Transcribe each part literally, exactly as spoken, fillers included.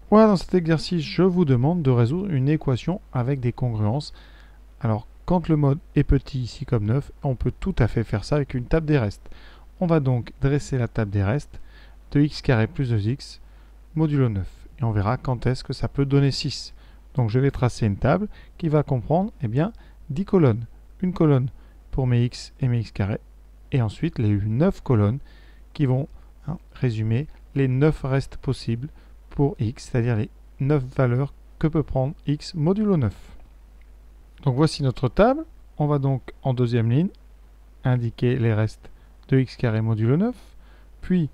Voilà, dans cet exercice, je vous demande de résoudre une équation avec des congruences. Alors, quand le mode est petit, ici comme neuf, on peut tout à fait faire ça avec une table des restes. On va donc dresser la table des restes de x carré plus deux x modulo neuf. Et on verra quand est-ce que ça peut donner six. Donc je vais tracer une table qui va comprendre eh bien, dix colonnes. Une colonne pour mes x et mes x carrés. Et ensuite les neuf colonnes qui vont hein, résumer les neuf restes possibles pour x, c'est-à-dire les neuf valeurs que peut prendre x modulo neuf. Donc voici notre table. On va donc en deuxième ligne indiquer les restes de x carré modulo neuf, puis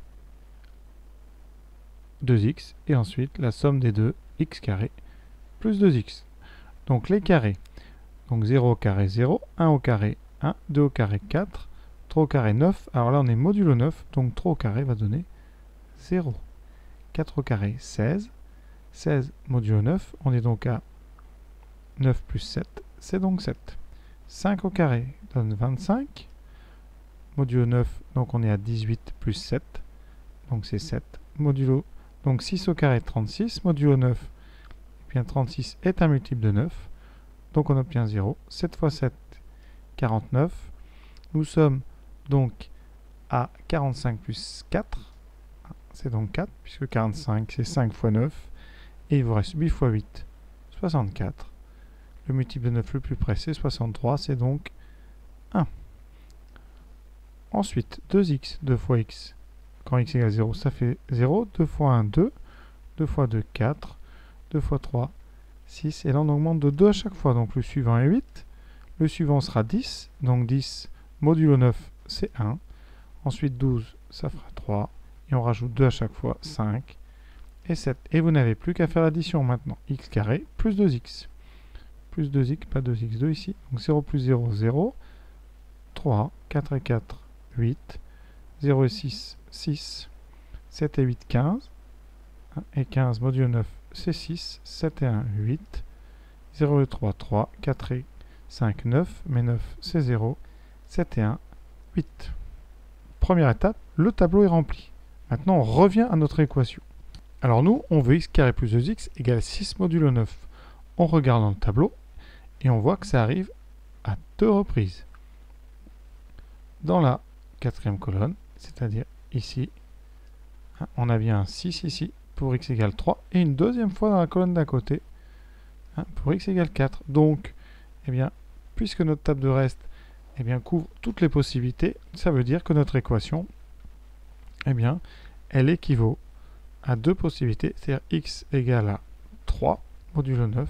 deux x, et ensuite la somme des deux, x carré plus deux x. Donc les carrés, donc zéro au carré zéro, un au carré un, deux au carré quatre, trois au carré neuf, alors là on est modulo neuf, donc trois au carré va donner zéro. quatre au carré seize, seize modulo neuf, on est donc à neuf plus sept, c'est donc sept. cinq au carré donne vingt-cinq, modulo neuf, donc on est à dix-huit plus sept, donc c'est sept, modulo, donc six au carré trente-six, modulo neuf, et bien trente-six est un multiple de neuf, donc on obtient zéro, sept fois sept, quarante-neuf, nous sommes donc à quarante-cinq plus quatre, c'est donc quatre, puisque quarante-cinq c'est cinq fois neuf, et il vous reste huit fois huit, soixante-quatre. Le multiple de neuf le plus près c'est soixante-trois, c'est donc un. Ensuite, deux x, deux fois x, quand x égale zéro, ça fait zéro, deux fois un, deux, deux fois deux, quatre, deux fois trois, six, et là on augmente de deux à chaque fois, donc le suivant est huit, le suivant sera dix, donc dix modulo neuf c'est un, ensuite douze, ça fera trois, et on rajoute deux à chaque fois, cinq, et sept. Et vous n'avez plus qu'à faire l'addition maintenant. X carré plus deux x. Plus deux x, pas deux x deux ici. Donc zéro plus zéro, zéro. trois, quatre et quatre, huit. zéro et six, six. sept et huit, quinze. Et quinze modulo neuf, c'est six. sept et un, huit. zéro et trois, trois. quatre et cinq, neuf. Mais neuf, c'est zéro. sept et un, huit. Première étape, le tableau est rempli. Maintenant, on revient à notre équation. Alors nous, on veut x carré plus deux x égale six modulo neuf. On regarde dans le tableau et on voit que ça arrive à deux reprises. Dans la quatrième colonne, c'est-à-dire ici, hein, on a bien un six ici pour x égale trois et une deuxième fois dans la colonne d'à côté hein, pour x égale quatre. Donc, eh bien, puisque notre table de reste eh bien, couvre toutes les possibilités, ça veut dire que notre équation, eh bien, elle équivaut à deux possibilités, c'est-à-dire x égale à trois modulo neuf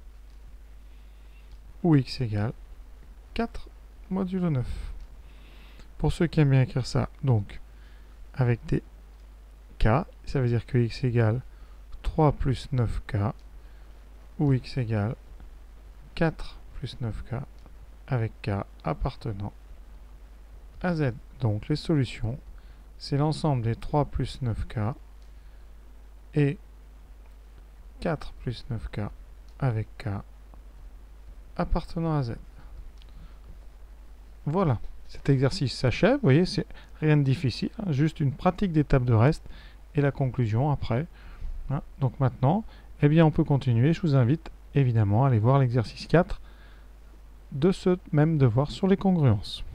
ou x égale quatre modulo neuf. Pour ceux qui aiment bien écrire ça, donc avec des k, ça veut dire que x égale trois plus neuf k ou x égale quatre plus neuf k avec k appartenant à z. Donc les solutions, c'est l'ensemble des trois plus neuf k et quatre plus neuf k avec k appartenant à z. Voilà, cet exercice s'achève. Vous voyez, c'est rien de difficile, hein, juste une pratique des tables de reste et la conclusion après. Hein. Donc maintenant, eh bien, on peut continuer. Je vous invite évidemment à aller voir l'exercice quatre de ce même devoir sur les congruences.